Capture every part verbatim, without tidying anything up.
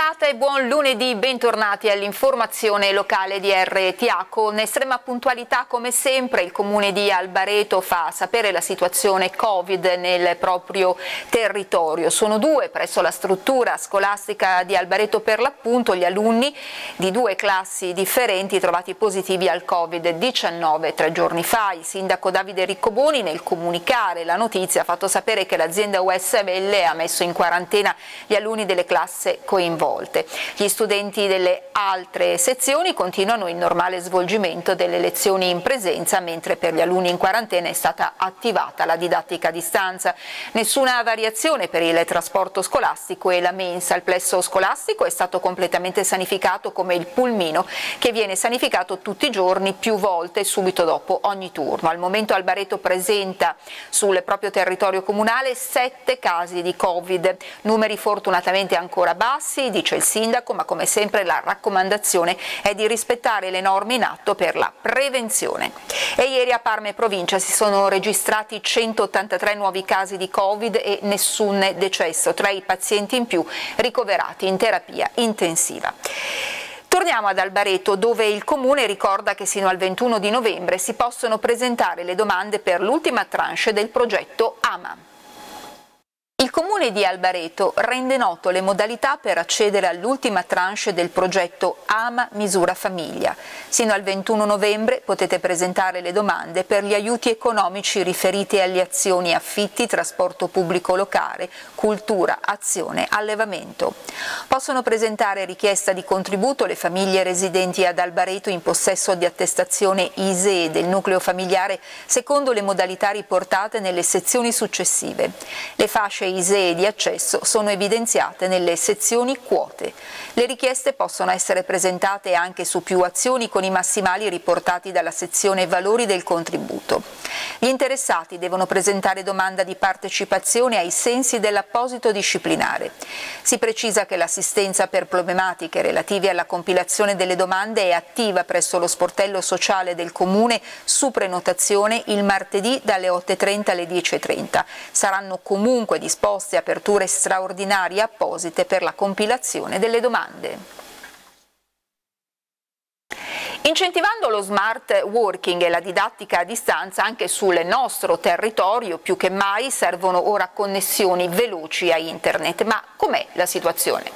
serata e buon lunedì, bentornati all'informazione locale di R T A. Con estrema puntualità come sempre il comune di Albareto fa sapere la situazione Covid nel proprio territorio. Sono due presso la struttura scolastica di Albareto per l'appunto gli alunni di due classi differenti trovati positivi al Covid diciannove tre giorni fa. Il sindaco Davide Riccoboni nel comunicare la notizia ha fatto sapere che l'azienda U S L ha messo in quarantena gli alunni delle classi coinvolte. Gli studenti delle altre sezioni continuano il normale svolgimento delle lezioni in presenza, mentre per gli alunni in quarantena è stata attivata la didattica a distanza. Nessuna variazione per il trasporto scolastico e la mensa. Il plesso scolastico è stato completamente sanificato come il pulmino, che viene sanificato tutti i giorni più volte subito dopo ogni turno. Al momento Albareto presenta sul proprio territorio comunale sette casi di Covid, numeri fortunatamente ancora bassi, dice il sindaco, ma come sempre la raccomandazione è di rispettare le norme in atto per la prevenzione. E ieri a Parma e provincia si sono registrati centottantatré nuovi casi di Covid e nessun decesso tra i pazienti in più ricoverati in terapia intensiva. Torniamo ad Albareto, dove il comune ricorda che sino al ventuno di novembre si possono presentare le domande per l'ultima tranche del progetto A M A. Il comune di Albareto rende noto le modalità per accedere all'ultima tranche del progetto A M A Misura Famiglia. Sino al ventuno novembre potete presentare le domande per gli aiuti economici riferiti alle azioni affitti, trasporto pubblico locale, cultura, azione, allevamento. Possono presentare richiesta di contributo le famiglie residenti ad Albareto in possesso di attestazione I S E E del nucleo familiare secondo le modalità riportate nelle sezioni successive. Le fasce I S E E di accesso sono evidenziate nelle sezioni quote. Le richieste possono essere presentate anche su più azioni con i massimali riportati dalla sezione valori del contributo. Gli interessati devono presentare domanda di partecipazione ai sensi dell'apposito disciplinare. Si precisa che l'assistenza per problematiche relative alla compilazione delle domande è attiva presso lo sportello sociale del comune su prenotazione il martedì dalle otto e trenta alle dieci e trenta. Saranno comunque disposte aperture straordinarie apposite per la compilazione delle domande. Incentivando lo smart working e la didattica a distanza anche sul nostro territorio, più che mai servono ora connessioni veloci a internet. Ma com'è la situazione?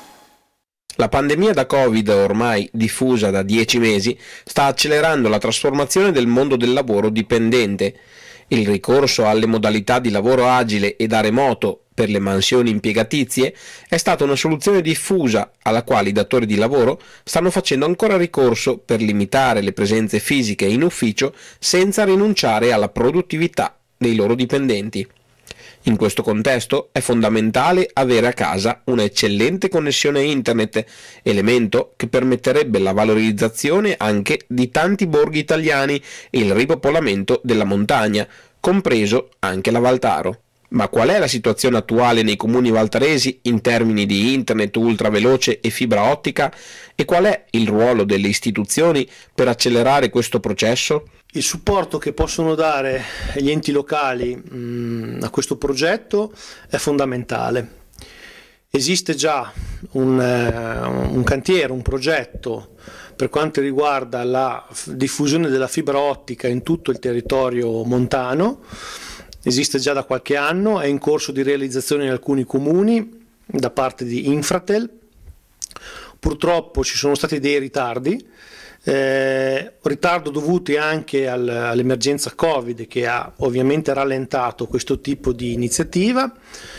La pandemia da Covid, ormai diffusa da dieci mesi, sta accelerando la trasformazione del mondo del lavoro dipendente. Il ricorso alle modalità di lavoro agile e da remoto per le mansioni impiegatizie è stata una soluzione diffusa alla quale i datori di lavoro stanno facendo ancora ricorso per limitare le presenze fisiche in ufficio senza rinunciare alla produttività dei loro dipendenti. In questo contesto è fondamentale avere a casa un'eccellente connessione internet, elemento che permetterebbe la valorizzazione anche di tanti borghi italiani e il ripopolamento della montagna, compreso anche la Valtaro. Ma qual è la situazione attuale nei comuni valtaresi in termini di internet ultraveloce e fibra ottica e qual è il ruolo delle istituzioni per accelerare questo processo? Il supporto che possono dare gli enti locali mh, a questo progetto è fondamentale. Esiste già un, eh, un cantiere, un progetto per quanto riguarda la diffusione della fibra ottica in tutto il territorio montano. Esiste già da qualche anno, è in corso di realizzazione in alcuni comuni da parte di Infratel. Purtroppo ci sono stati dei ritardi, eh, ritardo dovuti anche al, all'emergenza Covid che ha ovviamente rallentato questo tipo di iniziativa.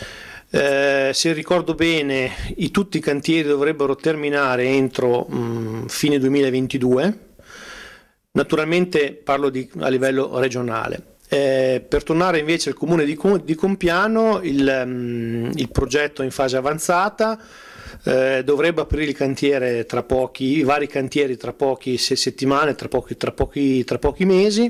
Eh, se ricordo bene, i, tutti i cantieri dovrebbero terminare entro mh, fine duemilaventidue, naturalmente parlo di, a livello regionale. Eh, per tornare invece al comune di, di Compiano, il, um, il progetto è in fase avanzata, eh, dovrebbe aprire il cantiere tra pochi, i vari cantieri tra poche settimane, tra pochi, tra pochi, tra pochi mesi.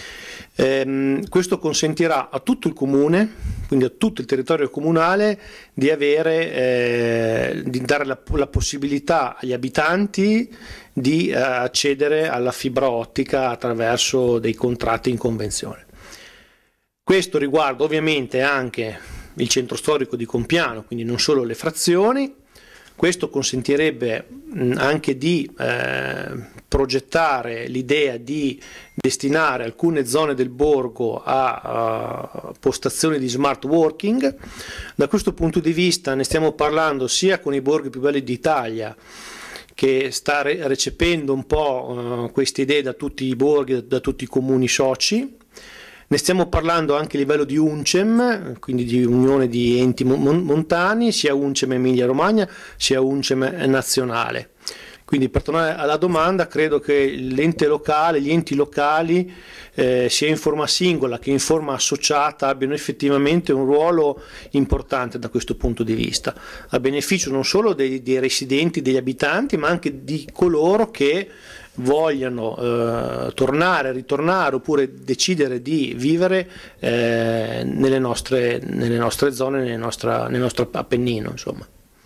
Eh, questo consentirà a tutto il comune, quindi a tutto il territorio comunale, di avere, eh, di dare la, la possibilità agli abitanti di eh, accedere alla fibra ottica attraverso dei contratti in convenzione. Questo riguarda ovviamente anche il centro storico di Compiano, quindi non solo le frazioni, Questo consentirebbe anche di eh, progettare l'idea di destinare alcune zone del borgo a, a postazioni di smart working. Da questo punto di vista ne stiamo parlando sia con i borghi più belli d'Italia, che sta re recependo un po' uh, queste idee da tutti i borghi, da tutti i comuni soci. Ne stiamo parlando anche a livello di UNCEM, quindi di unione di enti mon montani, sia UNCEM Emilia Romagna sia UNCEM nazionale. Quindi, per tornare alla domanda, credo che l'ente locale, gli enti locali, eh, sia in forma singola che in forma associata, abbiano effettivamente un ruolo importante da questo punto di vista, a beneficio non solo dei, dei residenti, degli abitanti, ma anche di coloro che vogliano eh, tornare, ritornare oppure decidere di vivere eh, nelle, nostre, nelle nostre zone, nelle nostra, nel nostro Appennino, insomma.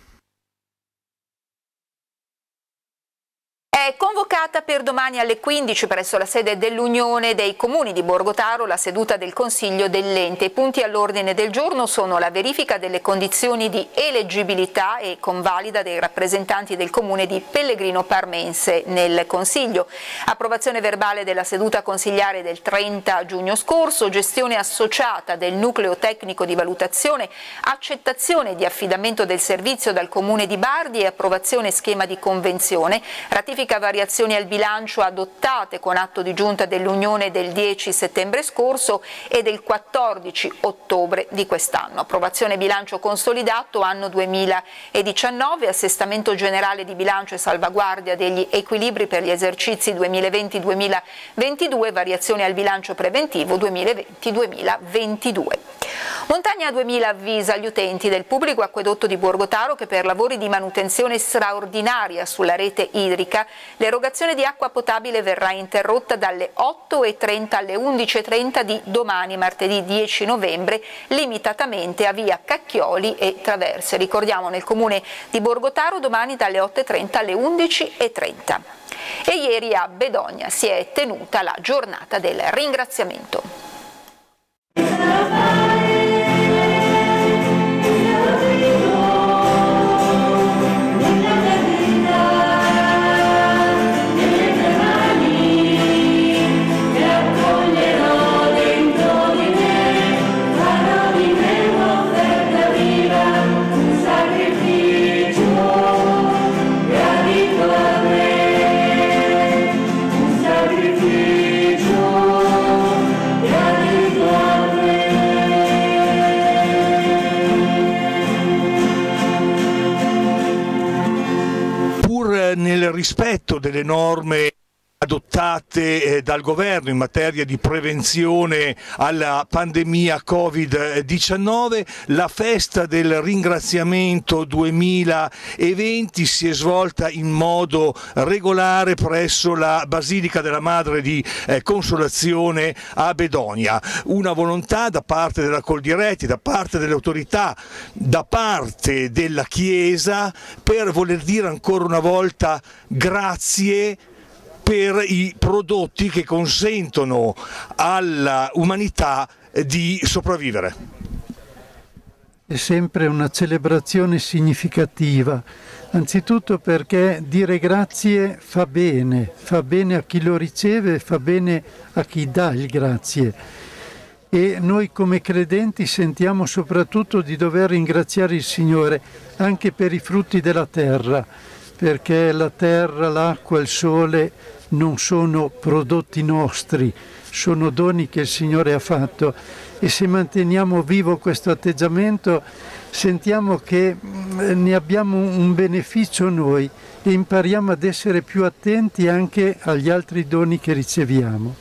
È convocata per domani alle quindici presso la sede dell'Unione dei Comuni di Borgotaro la seduta del Consiglio dell'Ente. I punti all'ordine del giorno sono la verifica delle condizioni di eleggibilità e convalida dei rappresentanti del Comune di Pellegrino Parmense nel Consiglio, approvazione verbale della seduta consigliare del trenta giugno scorso, gestione associata del nucleo tecnico di valutazione, accettazione di affidamento del servizio dal Comune di Bardi e approvazione schema di convenzione, ratifica variazioni al bilancio adottate con atto di giunta dell'Unione del dieci settembre scorso e del quattordici ottobre di quest'anno. Approvazione bilancio consolidato anno duemiladiciannove, assestamento generale di bilancio e salvaguardia degli equilibri per gli esercizi duemilaventi duemilaventidue, variazione al bilancio preventivo duemilaventi duemilaventidue. Montagna duemila avvisa gli utenti del pubblico acquedotto di Borgotaro che per lavori di manutenzione straordinaria sulla rete idrica l'erogazione di acqua potabile verrà interrotta dalle otto e trenta alle undici e trenta di domani, martedì dieci novembre, limitatamente a via Cacchioli e Traverse. Ricordiamo, nel comune di Borgotaro domani dalle otto e trenta alle undici e trenta. E ieri a Bedogna si è tenuta la giornata del ringraziamento. Nel rispetto delle norme adottate eh, dal governo in materia di prevenzione alla pandemia Covid diciannove, la festa del ringraziamento duemilaventi si è svolta in modo regolare presso la Basilica della Madre di eh, Consolazione a Bedogna. Una volontà da parte della Coldiretti, da parte delle autorità, da parte della Chiesa per voler dire ancora una volta grazie per i prodotti che consentono all'umanità di sopravvivere. È sempre una celebrazione significativa, anzitutto perché dire grazie fa bene, fa bene a chi lo riceve, fa bene a chi dà il grazie. E noi come credenti sentiamo soprattutto di dover ringraziare il Signore anche per i frutti della terra, perché la terra, l'acqua, il sole non sono prodotti nostri, sono doni che il Signore ha fatto, e se manteniamo vivo questo atteggiamento sentiamo che ne abbiamo un beneficio noi e impariamo ad essere più attenti anche agli altri doni che riceviamo.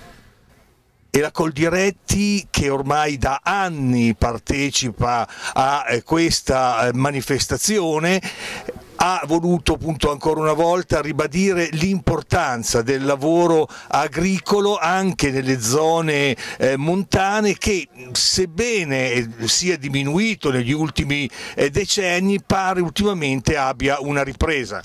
E la Coldiretti, che ormai da anni partecipa a questa manifestazione, ha voluto appunto ancora una volta ribadire l'importanza del lavoro agricolo anche nelle zone eh, montane che, sebbene sia diminuito negli ultimi eh, decenni, pare ultimamente abbia una ripresa.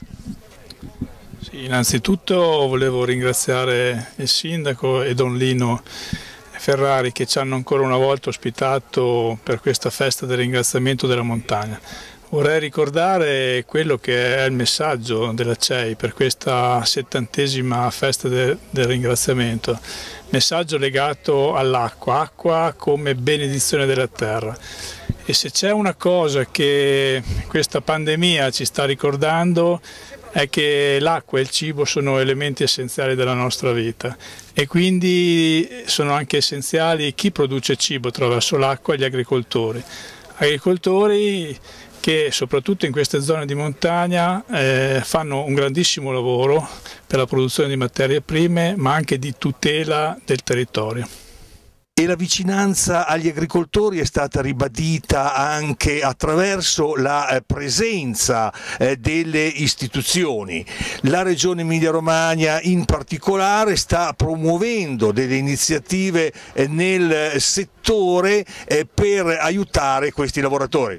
Sì, innanzitutto volevo ringraziare il sindaco e Don Lino Ferrari che ci hanno ancora una volta ospitato per questa festa del ringraziamento della montagna. Vorrei ricordare quello che è il messaggio della C E I per questa settantesima festa de, del ringraziamento, messaggio legato all'acqua, acqua come benedizione della terra. E se c'è una cosa che questa pandemia ci sta ricordando è che l'acqua e il cibo sono elementi essenziali della nostra vita e quindi sono anche essenziali chi produce cibo attraverso l'acqua e gli agricoltori. Agricoltori che soprattutto in queste zone di montagna eh, fanno un grandissimo lavoro per la produzione di materie prime ma anche di tutela del territorio. E la vicinanza agli agricoltori è stata ribadita anche attraverso la eh, presenza eh, delle istituzioni. La Regione Emilia-Romagna in particolare sta promuovendo delle iniziative eh, nel settore eh, per aiutare questi lavoratori.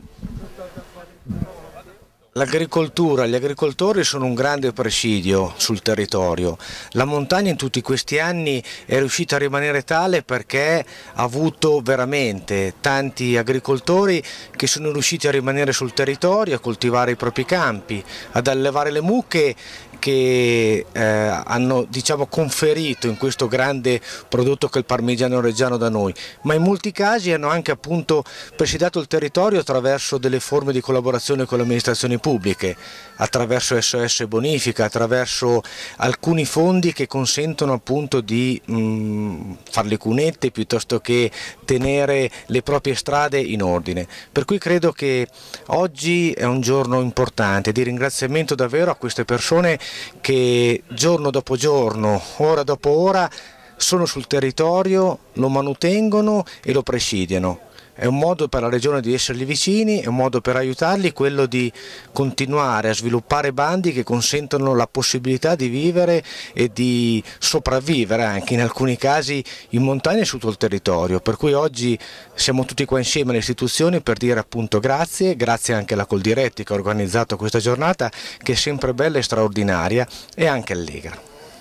L'agricoltura, gli agricoltori sono un grande presidio sul territorio. La montagna in tutti questi anni è riuscita a rimanere tale perché ha avuto veramente tanti agricoltori che sono riusciti a rimanere sul territorio, a coltivare i propri campi, ad allevare le mucche che eh, hanno, diciamo, conferito in questo grande prodotto che è il parmigiano reggiano da noi, ma in molti casi hanno anche appunto presidiato il territorio attraverso delle forme di collaborazione con le amministrazioni pubbliche, attraverso S O S Bonifica, attraverso alcuni fondi che consentono appunto di mh, fare le cunette piuttosto che tenere le proprie strade in ordine. Per cui credo che oggi è un giorno importante di ringraziamento davvero a queste persone che giorno dopo giorno, ora dopo ora sono sul territorio, lo manutengono e lo presidiano. È un modo per la Regione di essergli vicini, è un modo per aiutarli, quello di continuare a sviluppare bandi che consentono la possibilità di vivere e di sopravvivere anche in alcuni casi in montagna e su tutto il territorio. Per cui oggi siamo tutti qua insieme alle istituzioni per dire appunto grazie, grazie anche alla Coldiretti che ha organizzato questa giornata che è sempre bella e straordinaria e anche allegra.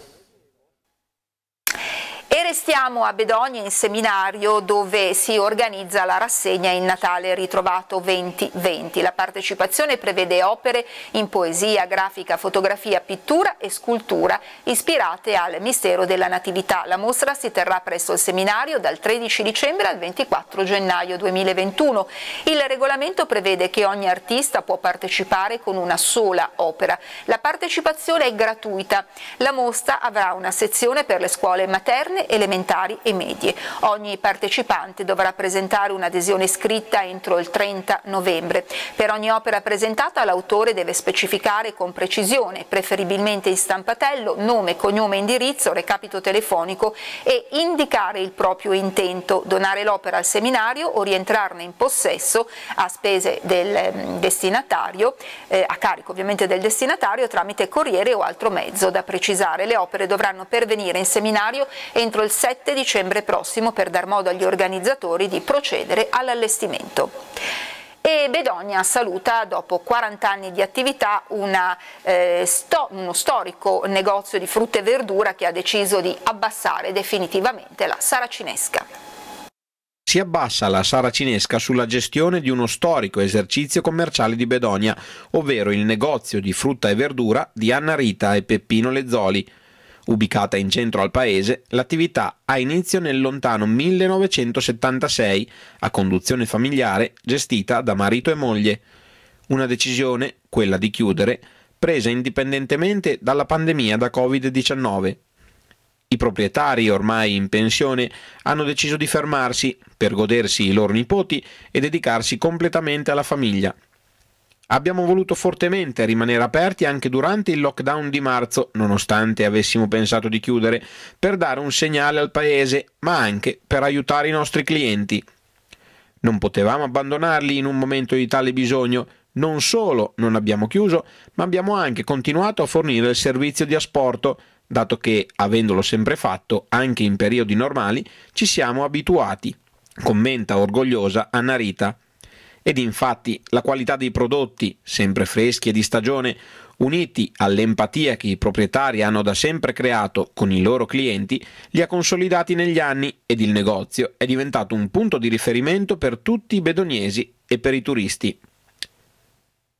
E restiamo a Bedonia in seminario dove si organizza la rassegna in Natale ritrovato venti venti. La partecipazione prevede opere in poesia, grafica, fotografia, pittura e scultura ispirate al mistero della Natività. La mostra si terrà presso il seminario dal tredici dicembre al ventiquattro gennaio duemilaventuno. Il regolamento prevede che ogni artista può partecipare con una sola opera. La partecipazione è gratuita. La mostra avrà una sezione per le scuole materne, elementari e medie. Ogni partecipante dovrà presentare un'adesione scritta entro il trenta novembre. Per ogni opera presentata l'autore deve specificare con precisione, preferibilmente in stampatello, nome, cognome, indirizzo, recapito telefonico e indicare il proprio intento, donare l'opera al seminario o rientrarne in possesso a spese del destinatario, eh, a carico ovviamente del destinatario tramite corriere o altro mezzo. Da precisare, le opere dovranno pervenire in seminario entro il sette dicembre prossimo per dar modo agli organizzatori di procedere all'allestimento. E Bedonia saluta dopo quaranta anni di attività una, eh, sto, uno storico negozio di frutta e verdura che ha deciso di abbassare definitivamente la saracinesca. Si abbassa la saracinesca sulla gestione di uno storico esercizio commerciale di Bedonia, ovvero il negozio di frutta e verdura di Anna Rita e Peppino Lezzoli. Ubicata in centro al paese, l'attività ha inizio nel lontano millenovecentosettantasei, a conduzione familiare, gestita da marito e moglie. Una decisione, quella di chiudere, presa indipendentemente dalla pandemia da Covid diciannove. I proprietari, ormai in pensione, hanno deciso di fermarsi per godersi i loro nipoti e dedicarsi completamente alla famiglia. Abbiamo voluto fortemente rimanere aperti anche durante il lockdown di marzo, nonostante avessimo pensato di chiudere, per dare un segnale al paese, ma anche per aiutare i nostri clienti. Non potevamo abbandonarli in un momento di tale bisogno. Non solo non abbiamo chiuso, ma abbiamo anche continuato a fornire il servizio di asporto, dato che, avendolo sempre fatto, anche in periodi normali, ci siamo abituati, commenta orgogliosa Anna Rita. Ed infatti la qualità dei prodotti, sempre freschi e di stagione, uniti all'empatia che i proprietari hanno da sempre creato con i loro clienti, li ha consolidati negli anni ed il negozio è diventato un punto di riferimento per tutti i bedoniesi e per i turisti.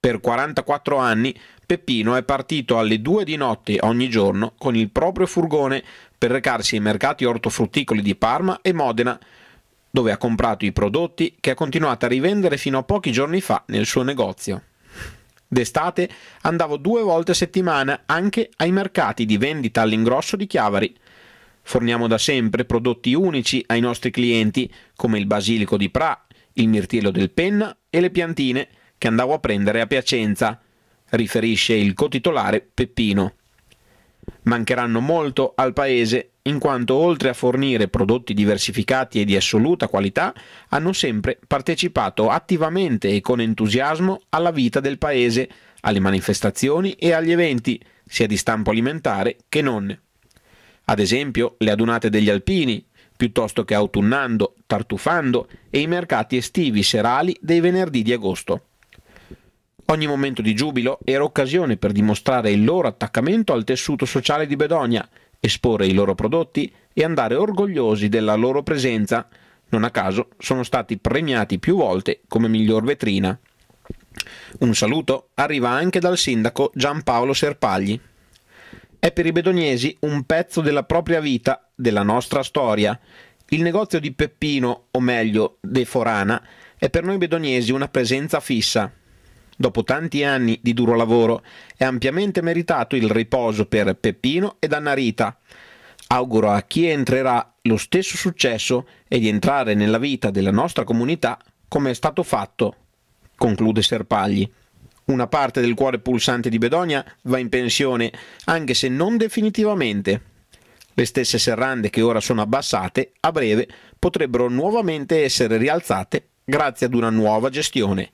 Per quarantaquattro anni Peppino è partito alle due di notte ogni giorno con il proprio furgone per recarsi ai mercati ortofrutticoli di Parma e Modena, dove ha comprato i prodotti che ha continuato a rivendere fino a pochi giorni fa nel suo negozio. D'estate andavo due volte a settimana anche ai mercati di vendita all'ingrosso di Chiavari. Forniamo da sempre prodotti unici ai nostri clienti, come il basilico di Pra, il mirtillo del Penna e le piantine che andavo a prendere a Piacenza, riferisce il cotitolare Peppino. Mancheranno molto al paese, in quanto oltre a fornire prodotti diversificati e di assoluta qualità, hanno sempre partecipato attivamente e con entusiasmo alla vita del paese, alle manifestazioni e agli eventi, sia di stampo alimentare che non. Ad esempio le adunate degli alpini, piuttosto che autunnando, tartufando e i mercati estivi serali dei venerdì di agosto. Ogni momento di giubilo era occasione per dimostrare il loro attaccamento al tessuto sociale di Bedonia, esporre i loro prodotti e andare orgogliosi della loro presenza. Non a caso sono stati premiati più volte come miglior vetrina. Un saluto arriva anche dal sindaco Giampaolo Serpagli. È per i bedoniesi un pezzo della propria vita, della nostra storia. Il negozio di Peppino, o meglio De Forana, è per noi bedoniesi una presenza fissa. Dopo tanti anni di duro lavoro è ampiamente meritato il riposo per Peppino ed Anna Rita. Auguro a chi entrerà lo stesso successo e di entrare nella vita della nostra comunità come è stato fatto, conclude Serpagli. Una parte del cuore pulsante di Bedonia va in pensione, anche se non definitivamente. Le stesse serrande che ora sono abbassate, a breve potrebbero nuovamente essere rialzate grazie ad una nuova gestione.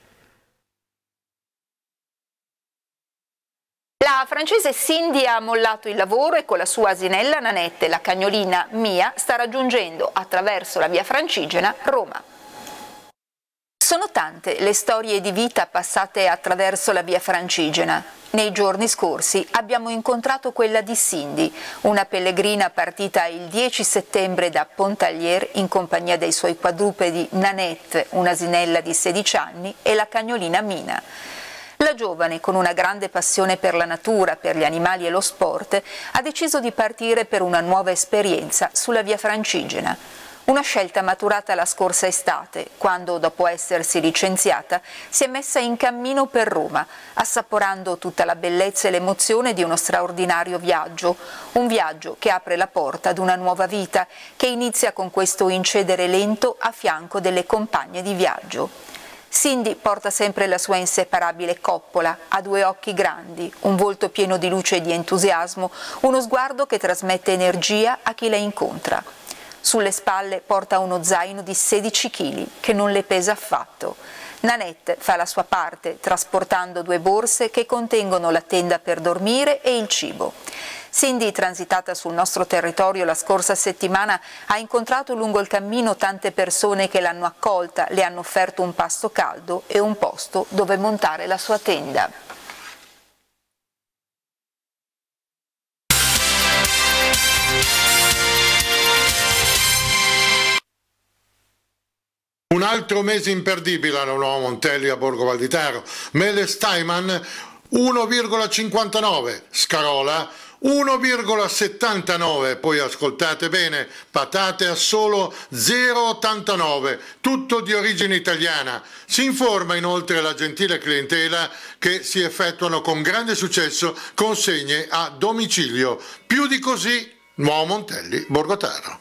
La francese Cindy ha mollato il lavoro e con la sua asinella Nanette, la cagnolina Mia, sta raggiungendo attraverso la via Francigena Roma. Sono tante le storie di vita passate attraverso la via Francigena. Nei giorni scorsi abbiamo incontrato quella di Cindy, una pellegrina partita il dieci settembre da Pontarlier in compagnia dei suoi quadrupedi Nanette, un'asinella di sedici anni, e la cagnolina Mina. La giovane, con una grande passione per la natura, per gli animali e lo sport, ha deciso di partire per una nuova esperienza sulla via Francigena. Una scelta maturata la scorsa estate, quando, dopo essersi licenziata, si è messa in cammino per Roma, assaporando tutta la bellezza e l'emozione di uno straordinario viaggio, un viaggio che apre la porta ad una nuova vita, che inizia con questo incedere lento a fianco delle compagne di viaggio. Cindy porta sempre la sua inseparabile coppola, ha due occhi grandi, un volto pieno di luce e di entusiasmo, uno sguardo che trasmette energia a chi la incontra. Sulle spalle porta uno zaino di sedici chili che non le pesa affatto. Nanette fa la sua parte trasportando due borse che contengono la tenda per dormire e il cibo. Cindy, transitata sul nostro territorio la scorsa settimana, ha incontrato lungo il cammino tante persone che l'hanno accolta, le hanno offerto un pasto caldo e un posto dove montare la sua tenda. Un altro mese imperdibile alla Nuova Montelli a Borgo Valditaro. Mele Steinman uno virgola cinquantanove, Scarola uno virgola settantanove, poi ascoltate bene, patate a solo zero virgola ottantanove, tutto di origine italiana. Si informa inoltre la gentile clientela che si effettuano con grande successo consegne a domicilio. Più di così, Nuovo Montelli, Borgotaro.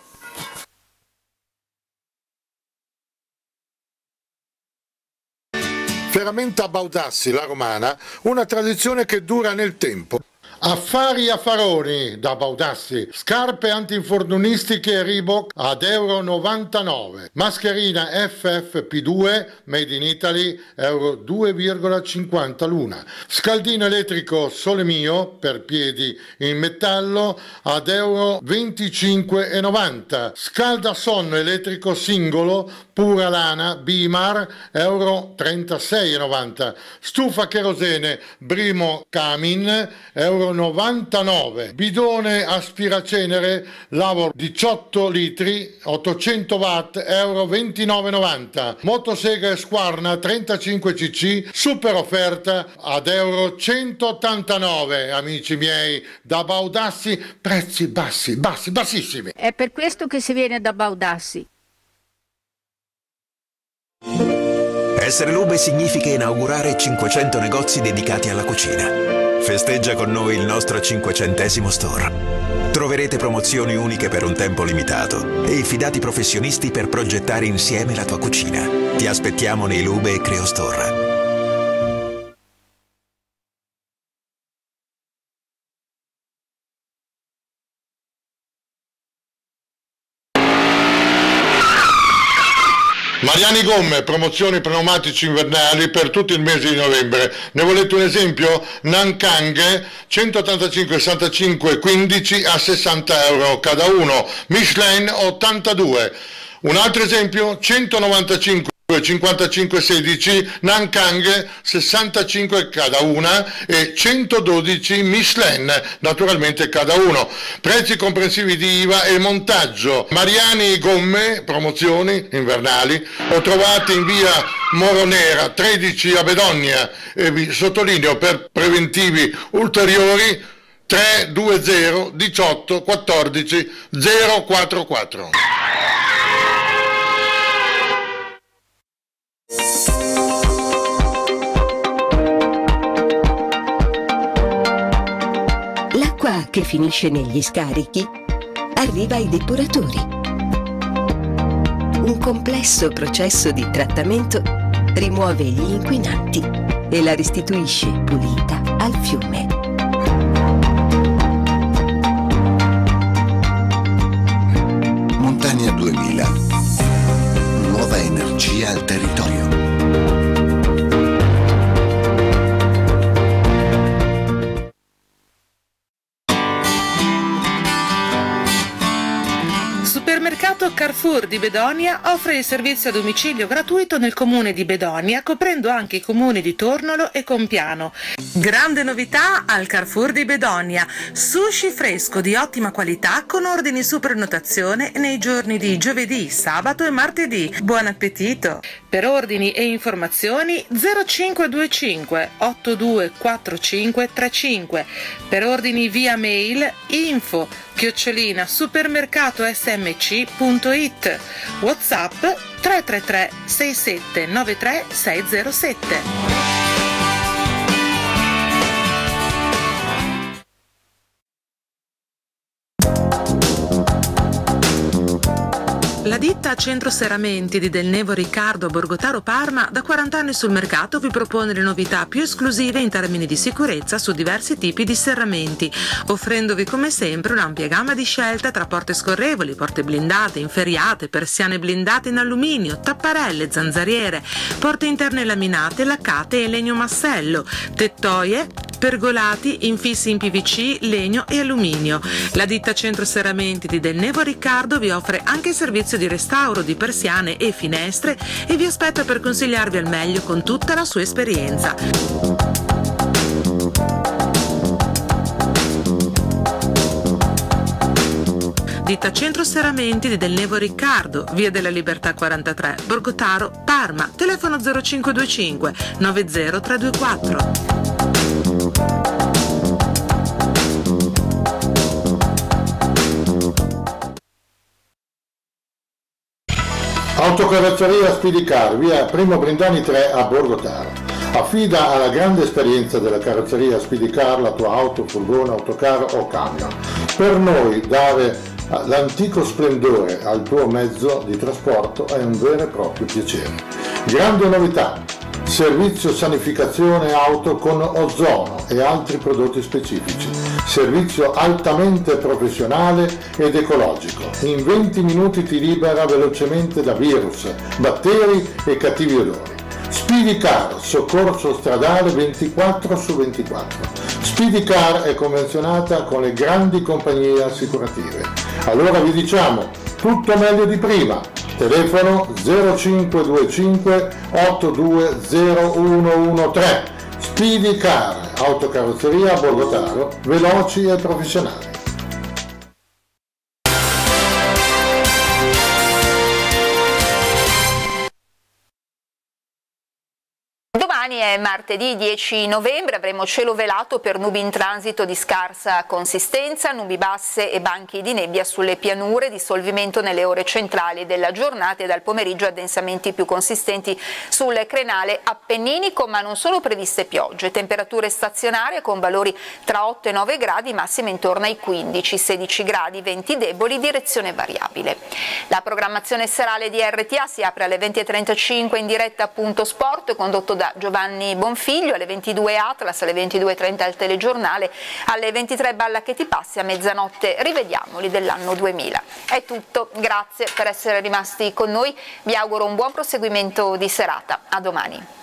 Ferramenta Baudassi, la romana, una tradizione che dura nel tempo. Affari affaroni da Baudassi, scarpe antinfortunistiche Reebok ad euro novantanove, mascherina F F P due made in Italy euro due virgola cinquanta l'una, scaldino elettrico Sole Mio per piedi in metallo ad euro venticinque e novanta, scaldasonno elettrico singolo pura lana Bimar euro trentasei e novanta, stufa cherosene Brimo Camin euro euro e novantanove. Bidone aspiracenere Lavor diciotto litri, ottocento watt, euro ventinove e novanta. Motosega Squarna trentacinque cc, super offerta ad euro centottantanove, amici miei, da Baudassi, prezzi bassi, bassi, bassissimi. È per questo che si viene da Baudassi. Essere Lube significa inaugurare cinquecento negozi dedicati alla cucina. Festeggia con noi il nostro cinquecentesimo store. Troverete promozioni uniche per un tempo limitato e i fidati professionisti per progettare insieme la tua cucina. Ti aspettiamo nei Lube e Creo Store. Mariani Gomme, promozioni pneumatici invernali per tutto il mese di novembre. Ne volete un esempio? Nankang centottantacinque sessantacinque quindici a sessanta euro cada uno, Michelin ottantadue. Un altro esempio? centonovantacinque cinquantacinque sedici, Nankang sessantacinque cada una e centododici Michelin naturalmente cada uno. Prezzi comprensivi di I V A e montaggio. Mariani Gomme, promozioni invernali, lo trovate in via Moronera tredici a Bedonia e vi sottolineo per preventivi ulteriori tre due zero diciotto quattordici zero quattro quattro. L'acqua che finisce negli scarichi arriva ai depuratori. Un complesso processo di trattamento rimuove gli inquinanti e la restituisce pulita al fiume. Montania duemila. Nuova energia al territorio. Supermercato Carrefour di Bedonia offre il servizio a domicilio gratuito nel comune di Bedonia, coprendo anche i comuni di Tornolo e Compiano. Grande novità al Carrefour di Bedonia: sushi fresco di ottima qualità con ordini su prenotazione nei giorni di giovedì, sabato e martedì. Buon appetito! Per ordini e informazioni zero cinque due cinque otto due quattro cinque tre cinque. Per ordini via mail info chiocciolina supermercatosmc punto it. WhatsApp tre tre tre sei sette nove tre sei zero sette. La ditta Centro Serramenti di Del Nevo Riccardo Borgotaro Parma da quaranta anni sul mercato vi propone le novità più esclusive in termini di sicurezza su diversi tipi di serramenti, offrendovi come sempre un'ampia gamma di scelte tra porte scorrevoli, porte blindate, inferriate, persiane blindate in alluminio, tapparelle, zanzariere, porte interne laminate, laccate e legno massello, tettoie, pergolati, infissi in P V C, legno e alluminio. La ditta Centro Serramenti di Del Nevo Riccardo vi offre anche il servizio di restauro di persiane e finestre e vi aspetta per consigliarvi al meglio con tutta la sua esperienza. Ditta Centro Serramenti di Del Nevo Riccardo, via della Libertà quarantatré, Borgotaro, Parma, telefono zero cinque due cinque nove zero tre due quattro. Autocarrozzeria Spidicar, via Primo Brindani tre a Borgotaro. Affida alla grande esperienza della carrozzeria Spidicar la tua auto, furgone, autocar o camion. Per noi dare l'antico splendore al tuo mezzo di trasporto è un vero e proprio piacere. Grande novità: servizio sanificazione auto con ozono e altri prodotti specifici. Servizio altamente professionale ed ecologico. In venti minuti ti libera velocemente da virus, batteri e cattivi odori. Spidicar, soccorso stradale ventiquattro su ventiquattro. Spidicar è convenzionata con le grandi compagnie assicurative. Allora vi diciamo, tutto meglio di prima. Telefono zero cinque due cinque otto due zero uno uno tre. Speedy Car, autocarrozzeria a Borgotaro, veloci e professionali. Domani è martedì dieci novembre, avremo cielo velato per nubi in transito di scarsa consistenza, nubi basse e banchi di nebbia sulle pianure, dissolvimento nelle ore centrali della giornata e dal pomeriggio addensamenti più consistenti sul crenale appenninico, ma non sono previste piogge. Temperature stazionarie con valori tra otto e nove gradi, massime intorno ai quindici sedici gradi, venti deboli, direzione variabile. La programmazione serale di R T A si apre alle venti e trentacinque in diretta a Punto Sport, condotto da Giovanni Bonfiglio, alle ventidue Atlas, alle ventidue e trenta il telegiornale, alle ventitré Balla che ti passi, a mezzanotte rivediamoli dell'anno duemila. È tutto, grazie per essere rimasti con noi, vi auguro un buon proseguimento di serata, a domani.